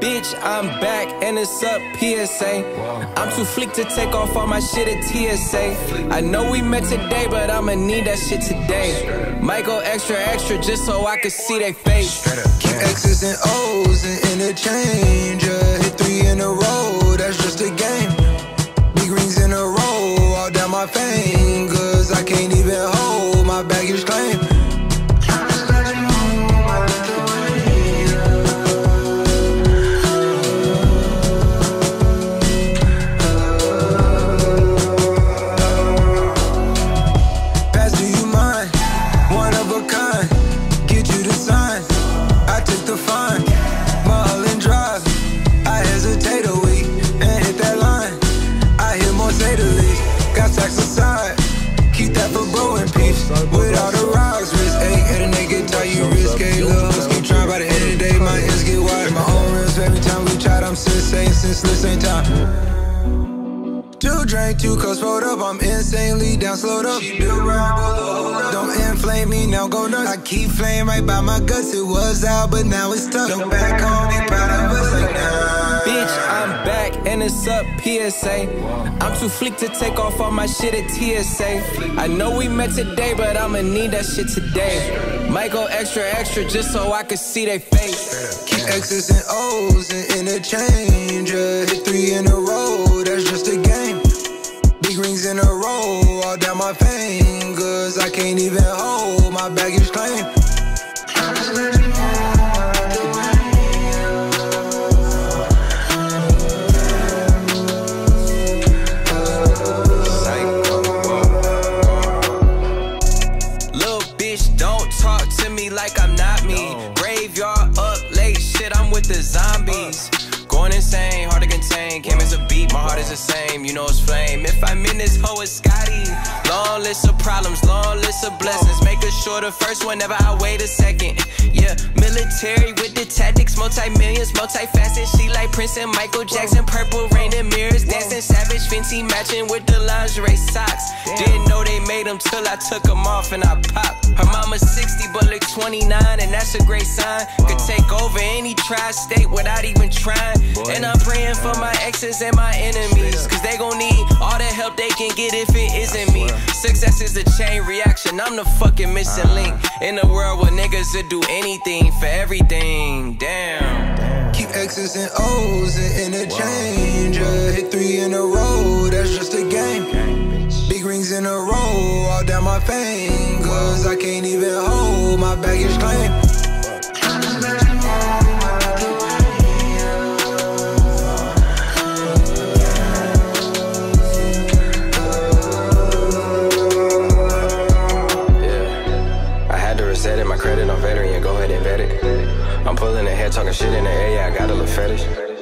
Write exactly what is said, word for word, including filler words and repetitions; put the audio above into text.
Bitch, I'm back and it's up P S A. I'm too fleek to take off all my shit at T S A. I know we met today, but I'ma need that shit today. Might go extra, extra just so I can see they face. Keep X's and O's and interchange. uh, Hit three in a row, that's just a game. Big rings in a row, all down my fingers. I can't even hold my baggage claim. Keep that for bro and peace. With all the rocks, wrist eight, head and neck get tight, you risk eight. Little hoes keep trying, by the end of the day, my ends get wide. My own rims, every time we tried, I'm sensei, senseless ain't time. Two drink, two cups rolled up, I'm insanely down, slowed up. Don't inflame me, now go nuts. I keep flame right by my guts, it was out, but now it's tough. Don't back home, be proud of us like nah. Bitch, I'm back and it's up P S A. I'm too fleek to take off all my shit at T S A. I know we met today, but I'ma need that shit today. Might go extra, extra just so I can see they face. Keep X's and O's and interchange. uh, Hit three in a row, that's just a game. Big rings in a row, all down my fingers. I can't even hold my baggage claim. Like I'm not me. Graveyard up late, shit, I'm with the zombies. Going insane, hard to contain. Came as a beat, my heart is the same. You know it's flame. If I'm in this hoe, it's Scotty. Long list of problems, long list of blessings. Make it sure the first one, never I wait a second. Yeah, military with the tactics, multi-millions, multifaceted. She like Prince and Michael Jackson. Purple rain and mirrors, dancing savage. Fenty matching with the lingerie socks. Didn't know they made them till I took them off and I popped. Her mama's sixty but look twenty-nine, and that's a great sign. Could take over any tri-state without even trying. And I'm praying for my exes and my enemies, cause they gon' need all the help they can get if it isn't me. Success is a chain reaction, I'm the fucking missing link. In a world where niggas would do anything for everything, damn. Keep X's and O's and interchange. uh, Hit three in a row, that's just a game. Big rings in a row, all down my fingers. I can't even hold my baggage claim. My credit on veteran, go ahead and vet it. I'm pulling ahead, talking shit in the air, yeah, I got a little fetish.